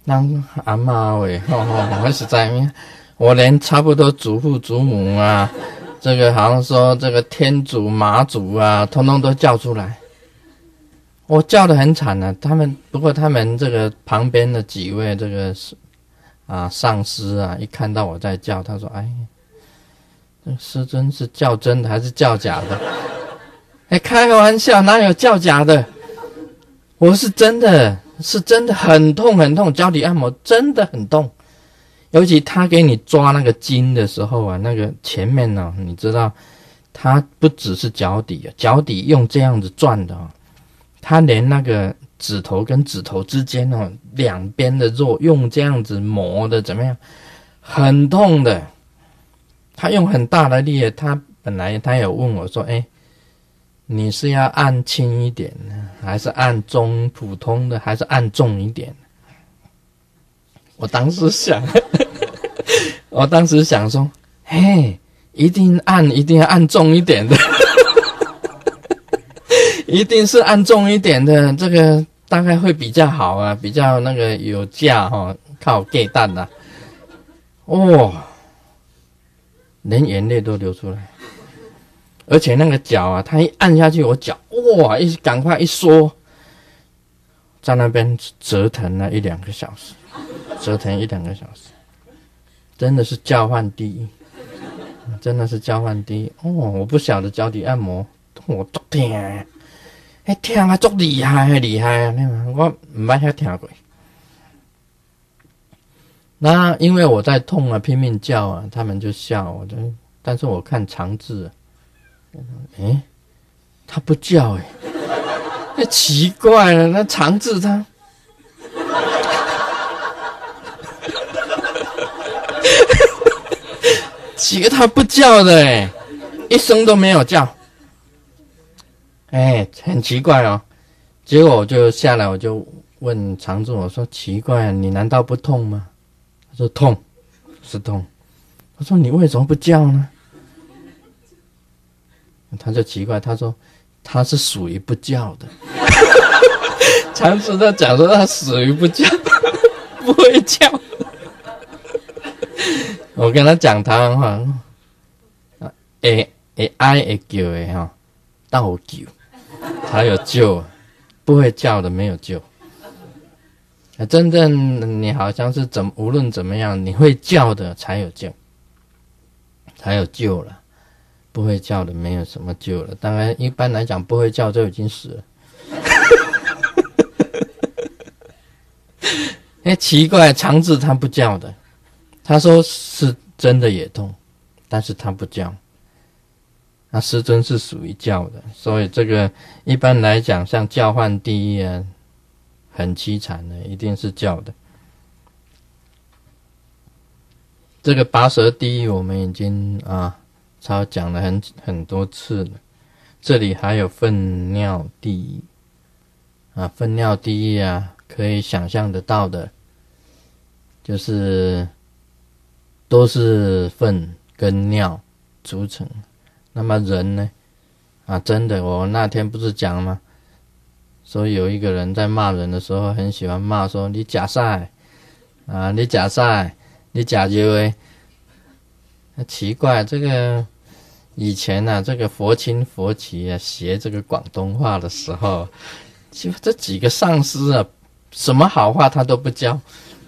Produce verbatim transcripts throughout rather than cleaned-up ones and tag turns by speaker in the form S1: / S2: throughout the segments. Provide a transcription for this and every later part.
S1: 让阿嬷喂，吼吼，我实在，我连差不多祖父祖母啊，这个好像说这个天主妈祖啊，通通都叫出来。我叫得很惨啊，他们不过他们这个旁边的几位这个啊上师啊，一看到我在叫，他说：“哎，这师尊是叫真的还是叫假的？”哎，开个玩笑，哪有叫假的？我是真的，是真的很痛很痛，脚底按摩真的很痛。尤其他给你抓那个筋的时候啊，那个前面呢、哦，你知道，他不只是脚底啊，脚底用这样子转的啊、哦，他连那个指头跟指头之间哦，两边的肉用这样子磨的怎么样，很痛的。他用很大的力，他本来他有问我说：“哎，你是要按轻一点呢，还是按中普通的，还是按重一点？”我当时想，我当时想说：“嘿，一定按，一定要按重一点的，一定是按重一点的，这个大概会比较好啊，比较那个有价哈、哦，靠给蛋的。”哦，连眼泪都流出来。而且那个脚啊，他一按下去，我脚哇，一赶快一缩，在那边折腾了一两个小时，折腾一两个小时，真的是叫唤第一，真的是叫唤第一哦！我不晓得脚底按摩，我足痛，哎痛啊，足厉害，厉害啊！我唔捌遐听过。那因为我在痛啊，拼命叫啊，他们就笑我，就但是我看长治啊。哎，他不叫哎，那奇怪了，那长治他，几个他不叫的哎，一声都没有叫，哎，很奇怪哦。结果我就下来，我就问长治，我说奇怪，你难道不痛吗？他说痛，是痛。我说你为什么不叫呢？他就奇怪，他说他是属于不叫的。长治他讲说他属于不叫，不会叫。我跟他讲台湾话，会会爱会叫的哈，倒叫才有救，不会叫的没有救。真正你好像是怎无论怎么样，你会叫的才有救，才有救了。不会叫的没有什么救了，当然一般来讲不会叫就已经死了。哎，奇怪，长治他不叫的，他说是真的也痛，但是他不叫。那师尊是属于叫的，所以这个一般来讲，像叫唤第一啊，很凄惨的，一定是叫的。这个拔舌第一，我们已经啊。超讲了很很多次了，这里还有粪尿第一啊，粪尿第一啊，可以想象得到的，就是都是粪跟尿组成。那么人呢？啊，真的，我那天不是讲吗？说有一个人在骂人的时候，很喜欢骂说你假赛啊，你假赛，你假酒诶。那奇怪，这个。以前啊，这个佛亲佛齐啊，学这个广东话的时候，就这几个上师啊，什么好话他都不教，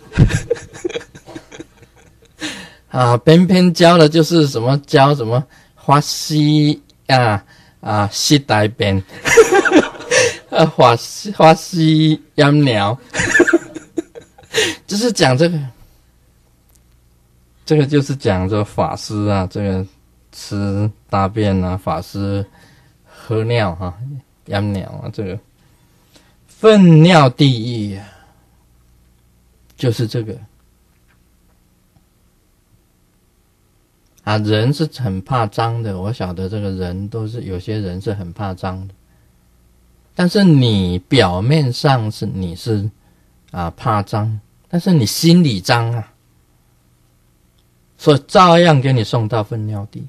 S1: 啊，偏偏教的就是什么教什么法师啊啊，西大便，啊法师法师养鸟，就是讲这个，这个就是讲这法师啊，这个。吃大便啊，法师喝尿哈、啊，养鸟啊，这个粪尿第一啊，就是这个啊。人是很怕脏的，我晓得这个人都是有些人是很怕脏的，但是你表面上是你是啊怕脏，但是你心里脏啊，所以照样给你送到粪尿地。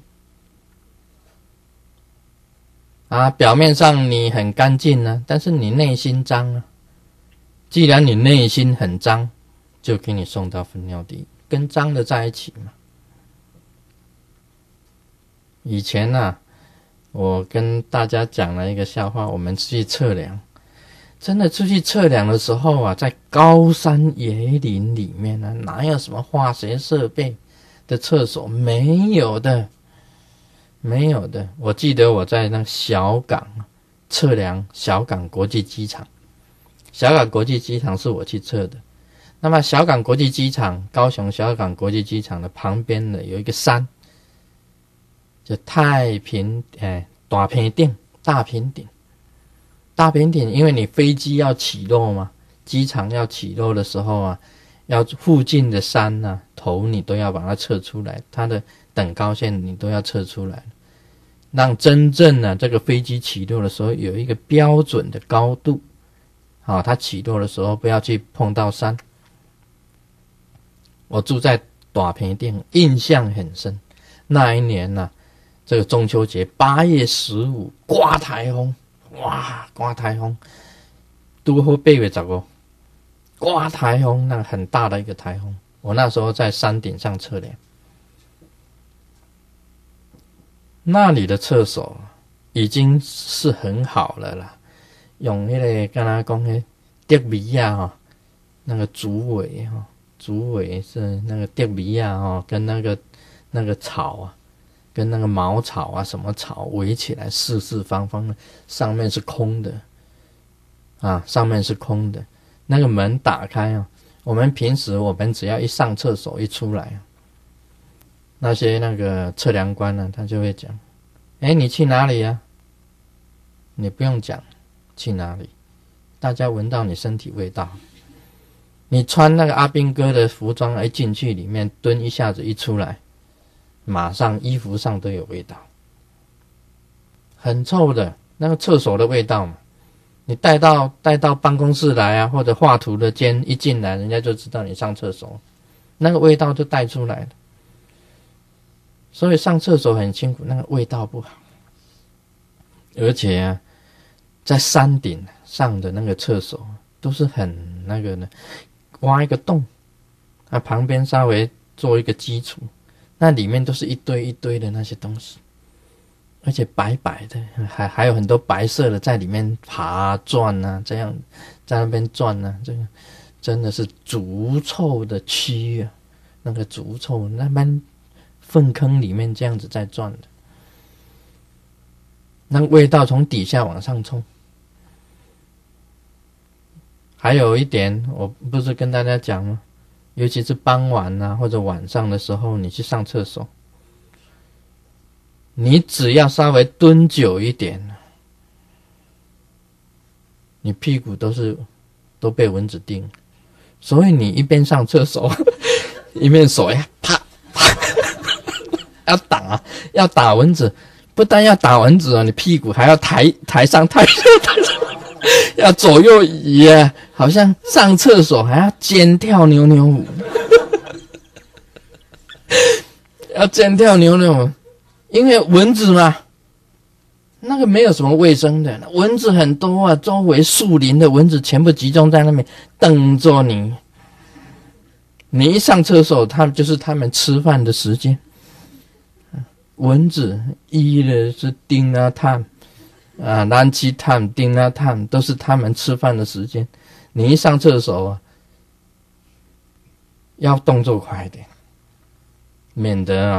S1: 啊，表面上你很干净啊，但是你内心脏啊。既然你内心很脏， 就给你送到粪尿地，跟脏的在一起嘛。以前啊，我跟大家讲了一个笑话，我们去测量，真的出去测量的时候啊，在高山野林里面呢、啊，哪有什么化学设备的厕所？没有的，没有的。我记得我在那小港测量小港国际机场，小港国际机场是我去测的。那么小港国际机场，高雄小港国际机场的旁边呢，有一个山，就太平哎大平顶，大平顶，大平顶，因为你飞机要起落嘛，机场要起落的时候啊，要附近的山啊头你都要把它测出来，它的等高线你都要测出来，让真正啊这个飞机起落的时候有一个标准的高度，好，它起落的时候不要去碰到山。我住在大坪顶，印象很深。那一年啊，这个中秋节八月十五刮台风，哇，刮台风，都好八月十五，刮台风，那很大的一个台风。我那时候在山顶上测量，那里的厕所已经是很好了啦，用那个跟他讲那竹米啊哈，那个竹苇哈。竹苇是那个竹米啊，哦，跟那个那个草啊，跟那个茅草啊，什么草围起来，四四方方的，上面是空的，啊，上面是空的。那个门打开啊，我们平时我们只要一上厕所一出来啊，那些那个测量官呢，他就会讲，哎，你去哪里呀？你不用讲去哪里，大家闻到你身体味道。你穿那个阿兵哥的服装，一进去里面蹲一下子一出来，马上衣服上都有味道，很臭的那个厕所的味道嘛。你带到带到办公室来啊，或者画图的间一进来，人家就知道你上厕所，那个味道就带出来了。所以上厕所很辛苦，那个味道不好。而且啊，在山顶上的那个厕所都是很那个的。挖一个洞，它旁边稍微做一个基础，那里面都是一堆一堆的那些东西，而且白白的，还还有很多白色的在里面爬啊转啊，这样在那边转啊，这个真的是足臭的蛆啊，那个足臭，那边粪坑里面这样子在转的，那个味道从底下往上冲。还有一点，我不是跟大家讲吗？尤其是傍晚啊，或者晚上的时候，你去上厕所，你只要稍微蹲久一点，你屁股都是都被蚊子叮，所以你一边上厕所，一边手呀啪啪，要打要打蚊子，不但要打蚊子哦，你屁股还要抬抬上抬上抬上。要左右移啊，好像上厕所还要尖跳扭扭舞，要尖跳扭扭舞，因为蚊子嘛，那个没有什么卫生的，蚊子很多啊，周围树林的蚊子全部集中在那边等着你。你一上厕所，他们就是他们吃饭的时间。蚊子一的是叮啊探。啊，燃气炭、叮啊炭都是他们吃饭的时间。你一上厕所啊，要动作快一点，免得啊。